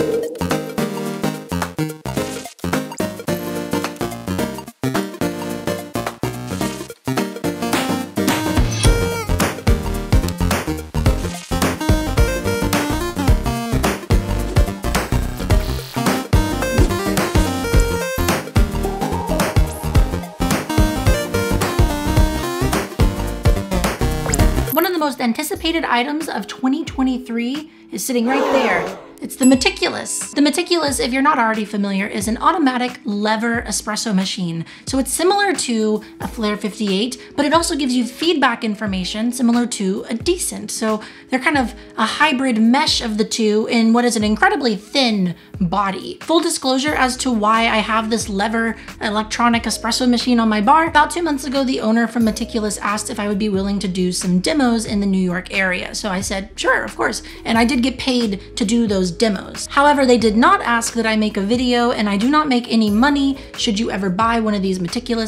One of the most anticipated items of 2023 is sitting right there. It's the Meticulous. The Meticulous, if you're not already familiar, is an automatic lever espresso machine. So it's similar to a Flair 58, but it also gives you feedback information similar to a Decent. So they're kind of a hybrid mesh of the two in what is an incredibly thin body. Full disclosure as to why I have this lever electronic espresso machine on my bar. About 2 months ago, the owner from Meticulous asked if I would be willing to do some demos in the New York area. So I said, sure, of course. And I did get paid to do those demos. However, they did not ask that I make a video, and I do not make any money should you ever buy one of these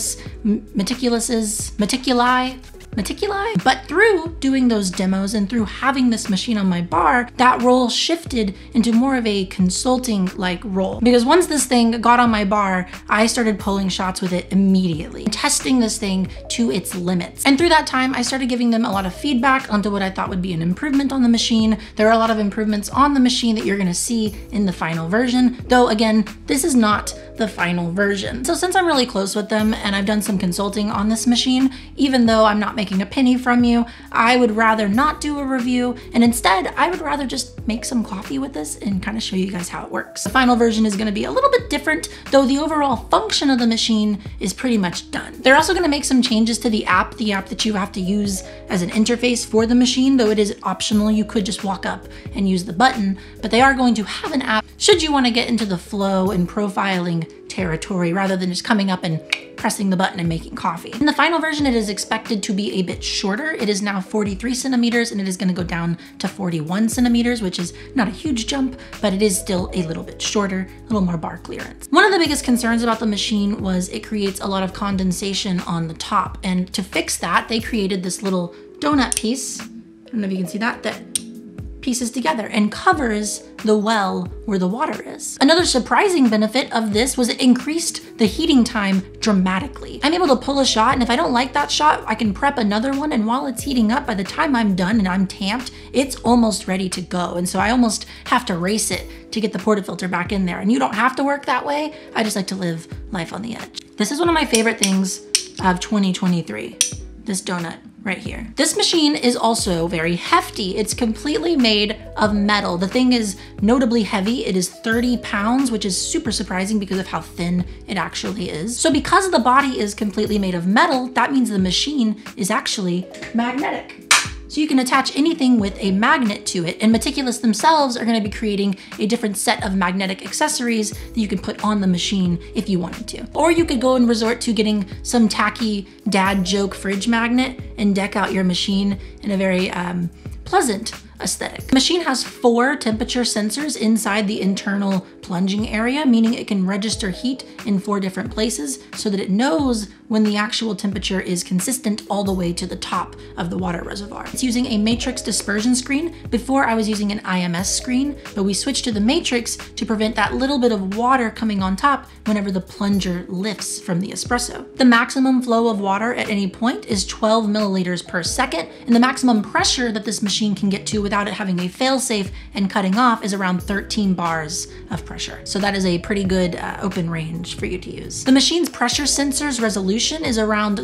Meticuli. But through doing those demos and through having this machine on my bar, that role shifted into more of a consulting-like role. Because once this thing got on my bar, I started pulling shots with it immediately, testing this thing to its limits. And through that time, I started giving them a lot of feedback onto what I thought would be an improvement on the machine. There are a lot of improvements on the machine that you're gonna see in the final version, though again, this is not the final version. So since I'm really close with them and I've done some consulting on this machine, even though I'm not making a penny from you, I would rather not do a review, and instead I would rather just make some coffee with this and kind of show you guys how it works. The final version is going to be a little bit different, though the overall function of the machine is pretty much done. They're also going to make some changes to the app that you have to use as an interface for the machine, though it is optional. You could just walk up and use the button, but they are going to have an app should you want to get into the flow and profiling territory rather than just coming up and pressing the button and making coffee. In the final version, it is expected to be a bit shorter. It is now 43 centimeters and it is going to go down to 41 centimeters, which is not a huge jump, but it is still a little bit shorter, a little more bar clearance. One of the biggest concerns about the machine was it creates a lot of condensation on the top. And to fix that, they created this little donut piece. I don't know if you can see that pieces together and covers the well where the water is. Another surprising benefit of this was it increased the heating time dramatically. I'm able to pull a shot, and if I don't like that shot, I can prep another one, and while it's heating up, by the time I'm done and I'm tamped, it's almost ready to go. And so I almost have to race it to get the portafilter back in there. And you don't have to work that way. I just like to live life on the edge. This is one of my favorite things of 2023, this donut right here. This machine is also very hefty. It's completely made of metal. The thing is notably heavy. It is 30 pounds, which is super surprising because of how thin it actually is. So because the body is completely made of metal, that means the machine is actually magnetic. So you can attach anything with a magnet to it, and Meticulous themselves are going to be creating a different set of magnetic accessories that you can put on the machine if you wanted to. Or you could go and resort to getting some tacky dad joke fridge magnet and deck out your machine in a very pleasant aesthetic. The machine has 4 temperature sensors inside the internal plunging area, meaning it can register heat in 4 different places so that it knows when the actual temperature is consistent all the way to the top of the water reservoir. It's using a matrix dispersion screen. Before I was using an IMS screen, but we switched to the matrix to prevent that little bit of water coming on top whenever the plunger lifts from the espresso. The maximum flow of water at any point is 12 milliliters per second, and the maximum pressure that this machine can get to without it having a failsafe and cutting off is around 13 bars of pressure. So that is a pretty good open range for you to use. The machine's pressure sensor's resolution is around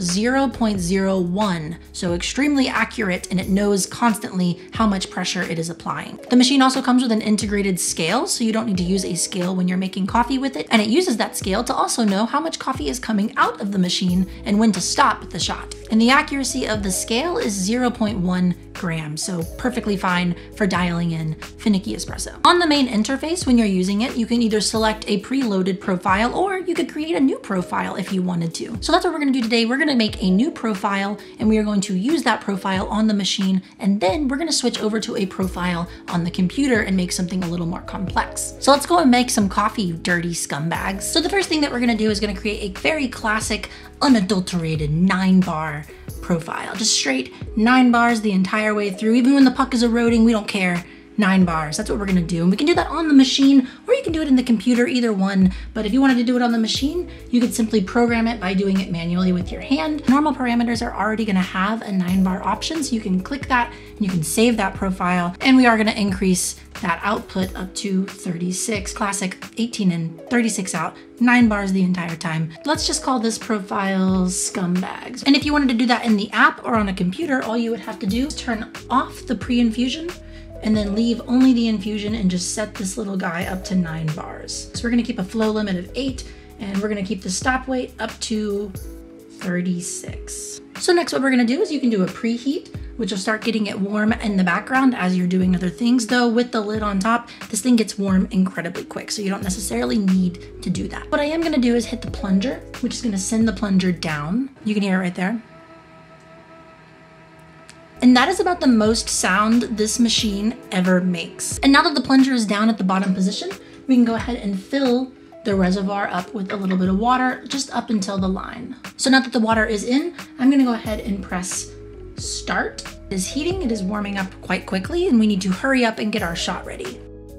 0.01, so extremely accurate, and it knows constantly how much pressure it is applying. The machine also comes with an integrated scale, so you don't need to use a scale when you're making coffee with it, and it uses that scale to also know how much coffee is coming out of the machine and when to stop the shot. And the accuracy of the scale is 0.1 grams, so perfectly fine for dialing in finicky espresso. On the main interface, when you're using it, you can either select a preloaded profile or you could create a new profile if you wanted to. So that's what we're gonna do today. We're gonna make a new profile, and we are going to use that profile on the machine, and then we're gonna switch over to a profile on the computer and make something a little more complex. So let's go and make some coffee, you dirty scumbags. So the first thing that we're gonna do is gonna create a very classic, unadulterated 9-bar profile. Just straight 9 bars the entire way through. Even when the puck is eroding, we don't care. 9 bars. That's what we're gonna do. And we can do that on the machine, or you can do it in the computer, either one. But if you wanted to do it on the machine, you could simply program it by doing it manually with your hand. Normal parameters are already gonna have a 9 bar option, so you can click that and you can save that profile. And we are gonna increase that output up to 36, classic 18 and 36 out, 9 bars the entire time. Let's just call this profile Scumbags. And if you wanted to do that in the app or on a computer, all you would have to do is turn off the pre-infusion and then leave only the infusion and just set this little guy up to 9 bars. So we're gonna keep a flow limit of 8, and we're gonna keep the stop weight up to 36. So next what we're gonna do is you can do a preheat, which will start getting it warm in the background as you're doing other things. Though with the lid on top, this thing gets warm incredibly quick, so you don't necessarily need to do that. What I am gonna do is hit the plunger, which is gonna send the plunger down. You can hear it right there. And that is about the most sound this machine ever makes. And now that the plunger is down at the bottom position, we can go ahead and fill the reservoir up with a little bit of water, just up until the line. So now that the water is in, I'm gonna go ahead and press start. It is heating, it is warming up quite quickly, and we need to hurry up and get our shot ready.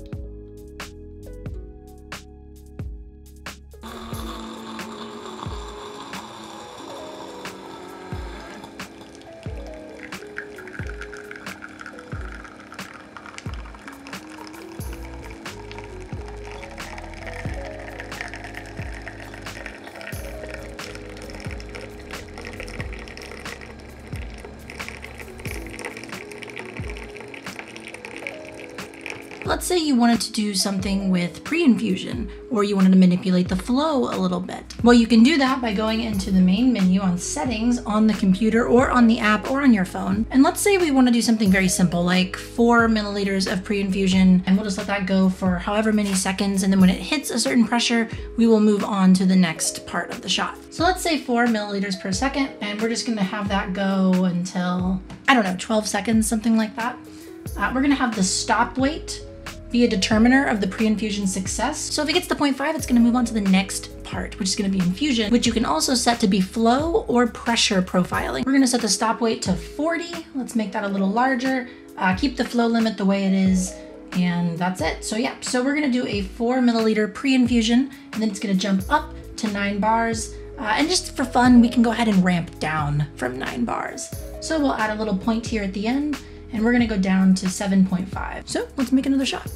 Let's say you wanted to do something with pre-infusion, or you wanted to manipulate the flow a little bit. Well, you can do that by going into the main menu on settings on the computer or on the app or on your phone. And let's say we want to do something very simple, like 4 milliliters of pre-infusion, and we'll just let that go for however many seconds. And then when it hits a certain pressure, we will move on to the next part of the shot. So let's say 4 milliliters per second, and we're just going to have that go until, I don't know, 12 seconds, something like that. We're going to have the stop weight be a determiner of the pre-infusion success. So if it gets to 0.5, it's gonna move on to the next part, which is gonna be infusion, which you can also set to be flow or pressure profiling. We're gonna set the stop weight to 40. Let's make that a little larger. Keep the flow limit the way it is, and that's it. So yeah, so we're gonna do a 4 milliliter pre-infusion, and then it's gonna jump up to 9 bars. And just for fun, we can go ahead and ramp down from 9 bars. So we'll add a little point here at the end, and we're gonna go down to 7.5. So let's make another shot.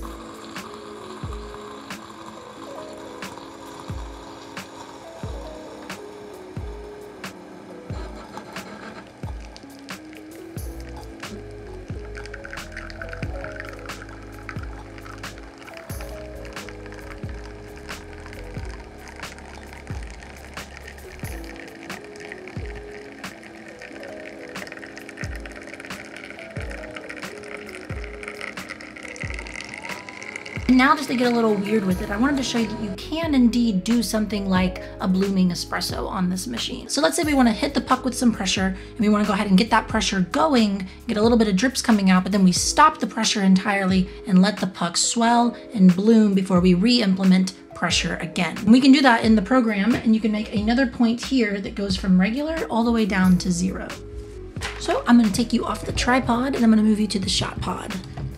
Now just to get a little weird with it, I wanted to show you that you can indeed do something like a blooming espresso on this machine. So let's say we want to hit the puck with some pressure, and we want to go ahead and get that pressure going, get a little bit of drips coming out, but then we stop the pressure entirely and let the puck swell and bloom before we re-implement pressure again. And we can do that in the program, and you can make another point here that goes from regular all the way down to 0. So I'm going to take you off the tripod and I'm going to move you to the shot pod.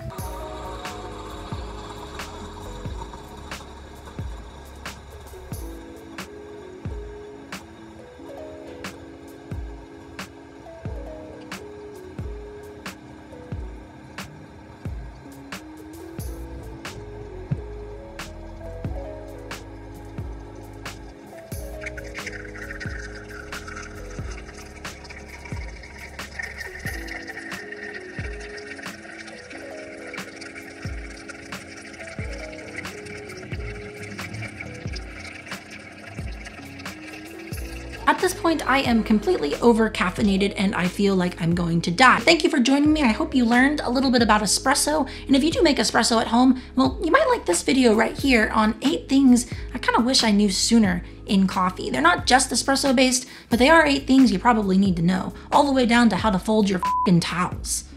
At this point, I am completely over-caffeinated and I feel like I'm going to die. Thank you for joining me. I hope you learned a little bit about espresso. And if you do make espresso at home, well, you might like this video right here on 8 things I kind of wish I knew sooner in coffee. They're not just espresso based, but they are 8 things you probably need to know, all the way down to how to fold your f***ing towels.